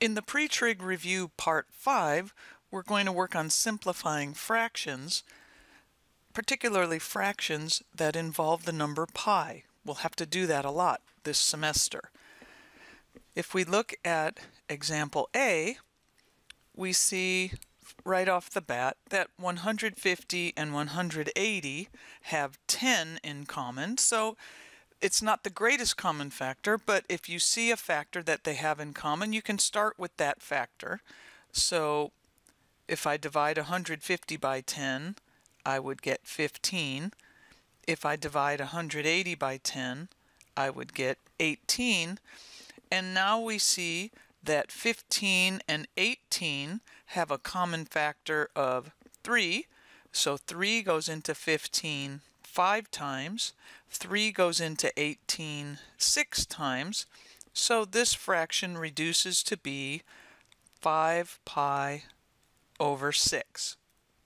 In the PreTrig review part 5, we're going to work on simplifying fractions, particularly fractions that involve the number pi. We'll have to do that a lot this semester. If we look at example A, we see right off the bat that 150 and 180 have 10 in common, so it's not the greatest common factor, but if you see a factor that they have in common, you can start with that factor. So if I divide 150 by 10, I would get 15. If I divide 180 by 10, I would get 18. And now we see that 15 and 18 have a common factor of 3. So 3 goes into 15 5 times, 3 goes into 18 6 times, so this fraction reduces to be 5 pi over 6.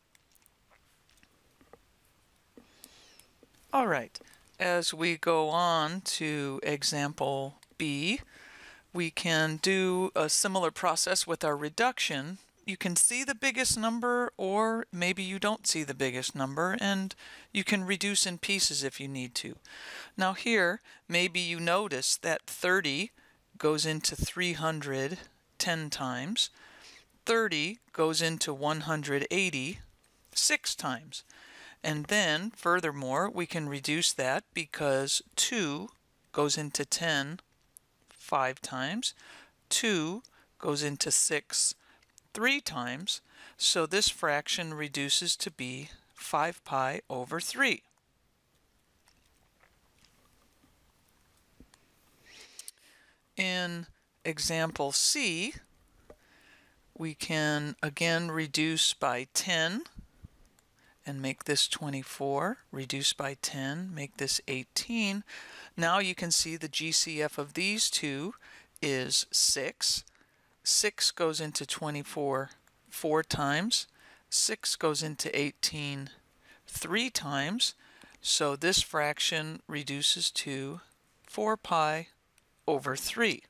All right, as we go on to example B, we can do a similar process with our reduction. You can see the biggest number, or maybe you don't see the biggest number, and you can reduce in pieces if you need to. Now here, maybe you notice that 30 goes into 300 10 times, 30 goes into 180 6 times. And then, furthermore, we can reduce that because 2 goes into 10 5 times, 2 goes into 6 3 times, so this fraction reduces to be 5 pi over 3. In example C, we can again reduce by 10 and make this 24, reduce by 10, make this 18. Now you can see the GCF of these two is 6. 6 goes into 24 4 times, 6 goes into 18 3 times, so this fraction reduces to 4 pi over 3.